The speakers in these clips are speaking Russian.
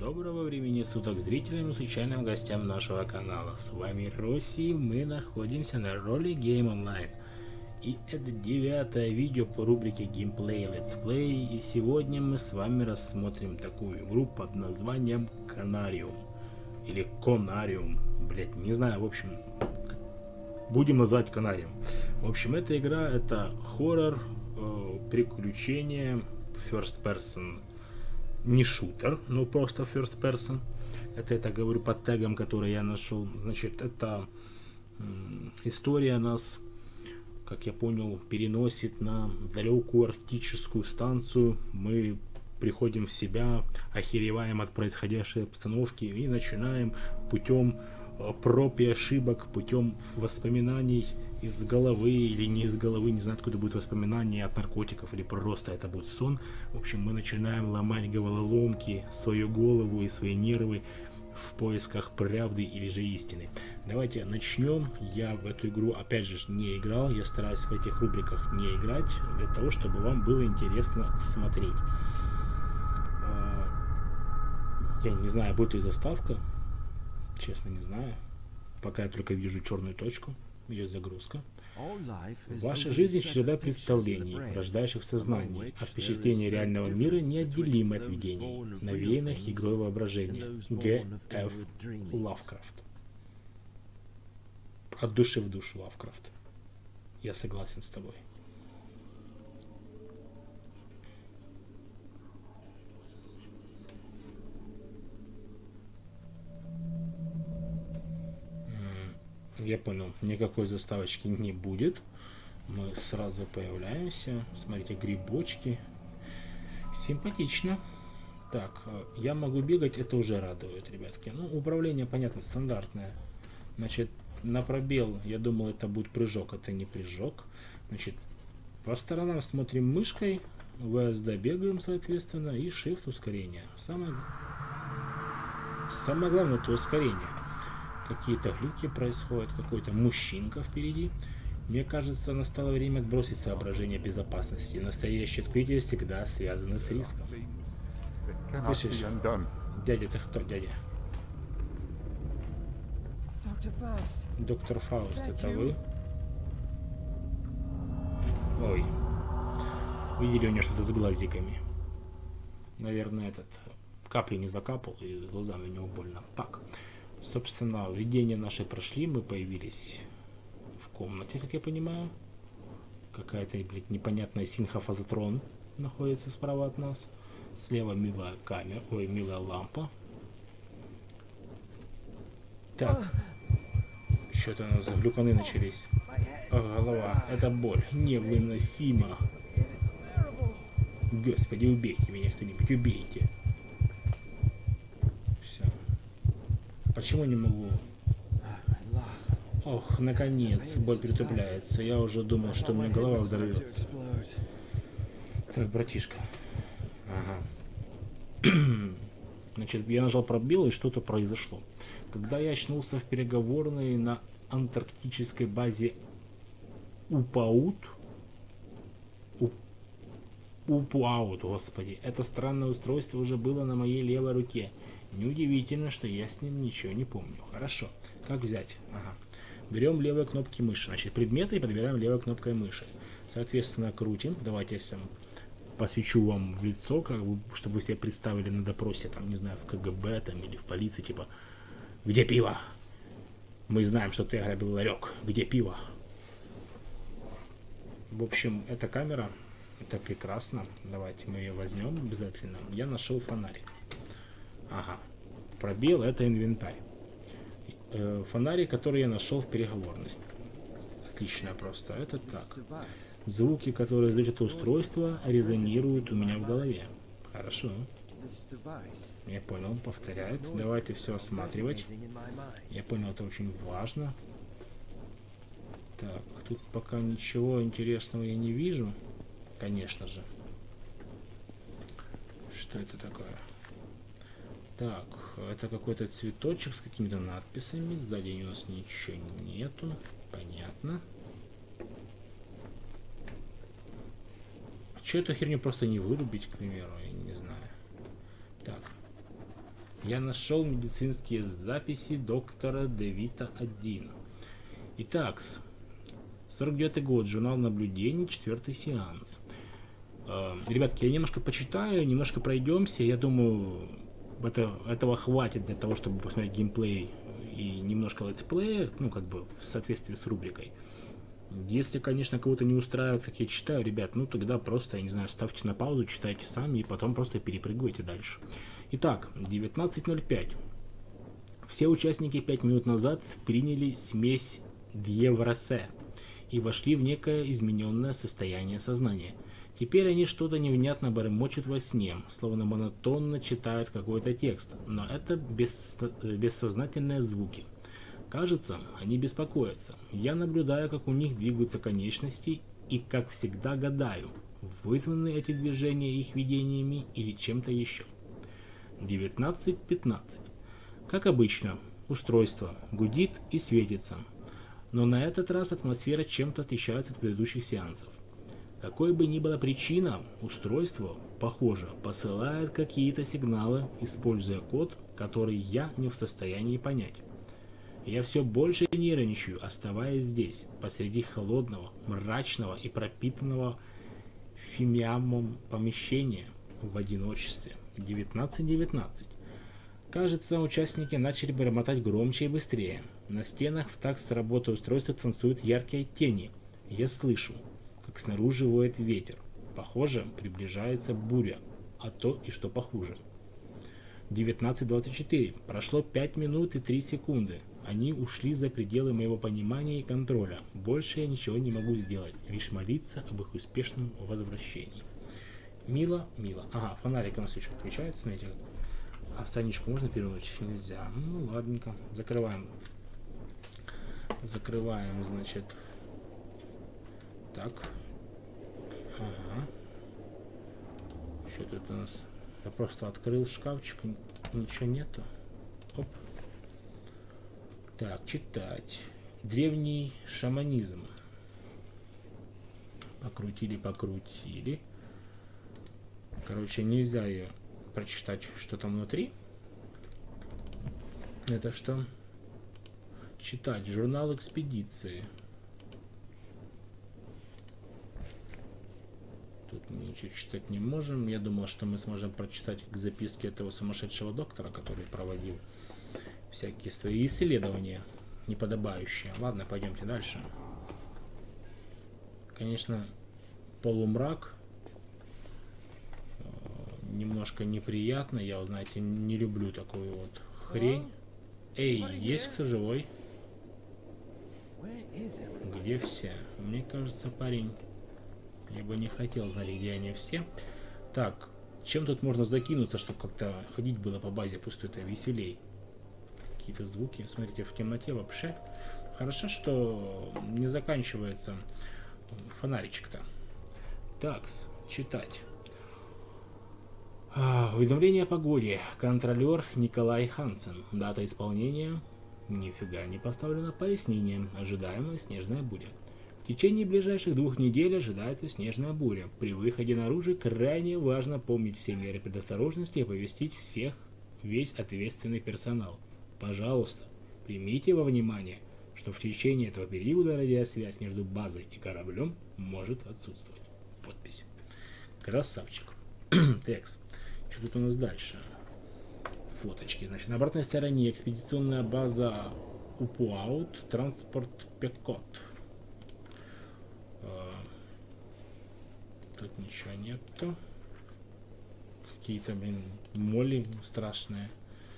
Доброго времени суток зрителям и случайным гостям нашего канала. С вами Росси, мы находимся на роли Game Online. И это 9-е видео по рубрике Gameplay Let's Play. И сегодня мы с вами рассмотрим такую игру под названием Канариум. Или Конариум. Блять, не знаю, в общем, будем называть Канариум. В общем, эта игра это хоррор, приключения, first person. Не шутер, но просто first person. Это говорю по тегам, которые я нашел. Значит, это история нас, как я понял, переносит на далекую арктическую станцию. Мы приходим в себя, охереваем от происходящей обстановки и начинаем путем проб и ошибок, путем воспоминаний из головы или не из головы, не знаю, откуда будут воспоминания от наркотиков или просто это будет сон. В общем, мы начинаем ломать головоломки, свою голову и свои нервы в поисках правды или же истины. Давайте начнем. Я в эту игру, опять же, не играл. Я стараюсь в этих рубриках не играть, для того, чтобы вам было интересно смотреть. Я не знаю, будет ли заставка. Честно, не знаю. Пока я только вижу черную точку. Идет загрузка. Ваша жизнь — череда представлений, рождающих в сознании, а впечатление реального мира неотделимы от видений, навеянных игрой воображения. Г.Ф. Лавкрафт. От души в душу, Лавкрафт. Я согласен с тобой. Я понял, никакой заставочки не будет. Мы сразу появляемся. Смотрите, грибочки. Симпатично. Так, я могу бегать, это уже радует, ребятки. Ну, управление, понятно, стандартное. Значит, на пробел, я думал, это будет прыжок, это не прыжок. Значит, по сторонам смотрим мышкой, VSD бегаем, соответственно, и Shift ускорение. Самое главное, это ускорение. Какие-то глюки происходят, какой-то мужчинка впереди. Мне кажется, настало время отбросить соображения безопасности. Настоящие открытия всегда связаны с риском. Слышишь? Дядя, ты кто, дядя? Доктор Фауст, это вы? Ой. Видели у него что-то с глазиками. Наверное, этот капли не закапал, и глазами у него больно. Так. Собственно, видения наши прошли, мы появились в комнате, как я понимаю. Какая-то, блядь, непонятная синхофазотрон находится справа от нас. Слева милая камера, ой, милая лампа. Так, что-то у нас глюканы начались. Голова, это боль, невыносимо. Господи, убейте меня кто-нибудь, убейте. Почему не могу? Ох, наконец, боль притупляется. Я уже думал, что у меня голова взорвется. Так, братишка. Ага. Значит, я нажал пробел, и что-то произошло. Когда я очнулся в переговорной на антарктической базе Упаут, господи, это странное устройство уже было на моей левой руке. Неудивительно, что я с ним ничего не помню. Хорошо. Как взять? Ага. Берем левой кнопки мыши. Значит, предметы и подбираем левой кнопкой мыши. Соответственно, крутим. Давайте я сам посвечу вам в лицо, как бы, чтобы вы себе представили на допросе, там, не знаю, в КГБ там, или в полиции, типа, где пиво? Мы знаем, что ты ограбил ларек. Где пиво? В общем, эта камера, это прекрасно. Давайте мы ее возьмем обязательно. Я нашел фонарик. Ага, пробел — это инвентарь. Фонарик, который я нашел в переговорной. Отлично просто. Это так. Звуки, которые издает это устройство, резонируют у меня в голове. Хорошо. Я понял, повторяет. Давайте все осматривать. Я понял, это очень важно. Так, тут пока ничего интересного я не вижу. Конечно же. Что это такое? Так, это какой-то цветочек с какими-то надписями. Сзади у нас ничего нету. Понятно. Че эту херню просто не вырубить, к примеру, я не знаю. Так. Я нашел медицинские записи доктора Девита 1. Итак, 49 год, журнал наблюдений, 4-й сеанс. Ребятки, я немножко почитаю, немножко пройдемся. Я думаю, этого хватит для того, чтобы посмотреть геймплей и немножко летсплея, ну, как бы в соответствии с рубрикой. Если, конечно, кого-то не устраивает, как я читаю, ребят, ну тогда просто, я не знаю, ставьте на паузу, читайте сами и потом просто перепрыгивайте дальше. Итак, 19:05. Все участники 5 минут назад приняли смесь Дьеврасе и вошли в некое измененное состояние сознания. Теперь они что-то невнятно бормочут во сне, словно монотонно читают какой-то текст, но это бессознательные звуки. Кажется, они беспокоятся. Я наблюдаю, как у них двигаются конечности, и, как всегда, гадаю, вызваны эти движения их видениями или чем-то еще. 19:15. Как обычно, устройство гудит и светится, но на этот раз атмосфера чем-то отличается от предыдущих сеансов. Какой бы ни была причина, устройство, похоже, посылает какие-то сигналы, используя код, который я не в состоянии понять. Я все больше нервничаю, оставаясь здесь, посреди холодного, мрачного и пропитанного фимиамом помещения в одиночестве. 19:19. Кажется, участники начали бормотать громче и быстрее. На стенах в такт с работой устройства танцуют яркие тени. Я слышу, как снаружи воет ветер. Похоже, приближается буря, а то и что похуже. 19:24. Прошло 5 минут и 3 секунды. Они ушли за пределы моего понимания и контроля. Больше я ничего не могу сделать, лишь молиться об их успешном возвращении. Мило, мило. Ага, фонарик у нас еще включается, смотрите. А страничку можно перевернуть? Нельзя. Ну, ладненько. Закрываем. Закрываем, значит. Так. Ага. Что тут у нас? Я просто открыл шкафчик, ничего нету. Оп. Так, читать. Древний шаманизм. Покрутили. Короче, нельзя ее прочитать, что там внутри. Это что? Читать. Журнал экспедиции. Тут мы ничего читать не можем. Я думал, что мы сможем прочитать записки этого сумасшедшего доктора, который проводил всякие свои исследования неподобающие. Ладно, пойдемте дальше. Конечно, полумрак. Немножко неприятно. Я, знаете, не люблю такую вот хрень. Эй, есть кто живой? Где все? Мне кажется, парень... Я бы не хотел знать, где они все. Так, чем тут можно закинуться, чтобы как-то ходить было по базе пустой-то веселей? Какие-то звуки. Смотрите, в темноте вообще. Хорошо, что не заканчивается фонаричек-то. Так, читать. Уведомление о погоде. Контролер Николай Хансен. Дата исполнения. Нифига не поставлено. Пояснение. Ожидаемая снежная буря. В течение ближайших 2 недель ожидается снежная буря. При выходе наружу крайне важно помнить все меры предосторожности и оповестить весь ответственный персонал. Пожалуйста, примите во внимание, что в течение этого периода радиосвязь между базой и кораблем может отсутствовать. Подпись. Красавчик. Текст. Что тут у нас дальше? Фоточки. Значит, на обратной стороне экспедиционная база Упуаут, транспорт Пекот. Тут ничего нету. Какие-то, блин, моли страшные.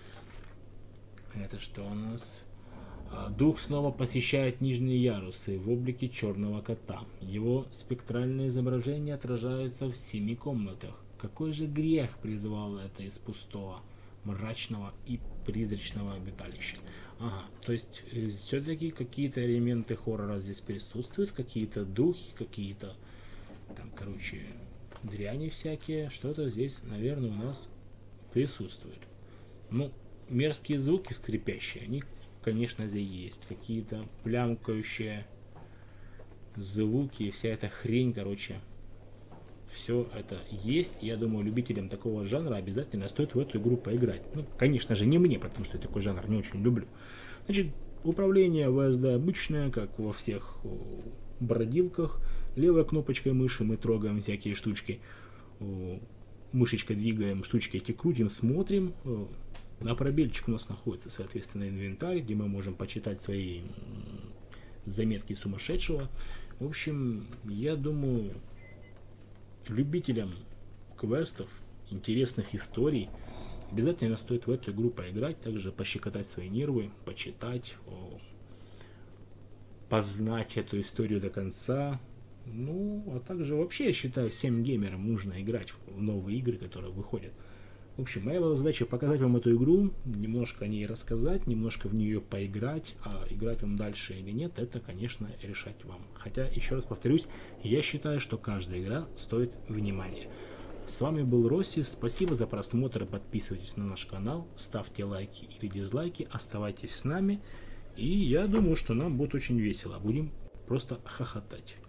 Это что у нас? Дух снова посещает нижние ярусы в облике черного кота. Его спектральное изображение отражается в 7 комнатах. Какой же грех призвал это из пустого, мрачного и призрачного обиталища? Ага, то есть все-таки какие-то элементы хоррора здесь присутствуют, какие-то духи, какие-то там, короче, дряни всякие. Что-то здесь, наверное, у нас присутствует. Ну, мерзкие звуки скрипящие, они, конечно, здесь есть. Какие-то плямкающие звуки, вся эта хрень, короче, все это есть. Я думаю, любителям такого жанра обязательно стоит в эту игру поиграть. Ну, конечно же, не мне, потому что я такой жанр не очень люблю. Значит, управление VSD обычное, как во всех бродилках. Левой кнопочкой мыши мы трогаем всякие штучки. Мышечкой двигаем, штучки эти крутим, смотрим. На пробельчик у нас находится, соответственно, инвентарь, где мы можем почитать свои заметки сумасшедшего. В общем, я думаю, любителям квестов, интересных историй обязательно стоит в эту игру поиграть, также пощекотать свои нервы, почитать, познать эту историю до конца. Ну, а также вообще, я считаю, всем геймерам нужно играть в новые игры, которые выходят. В общем, моя была задача показать вам эту игру, немножко о ней рассказать, немножко в нее поиграть, а играть вам дальше или нет, это, конечно, решать вам. Хотя, еще раз повторюсь, я считаю, что каждая игра стоит внимания. С вами был Росси, спасибо за просмотр, подписывайтесь на наш канал, ставьте лайки или дизлайки, оставайтесь с нами, и я думаю, что нам будет очень весело, будем просто хохотать.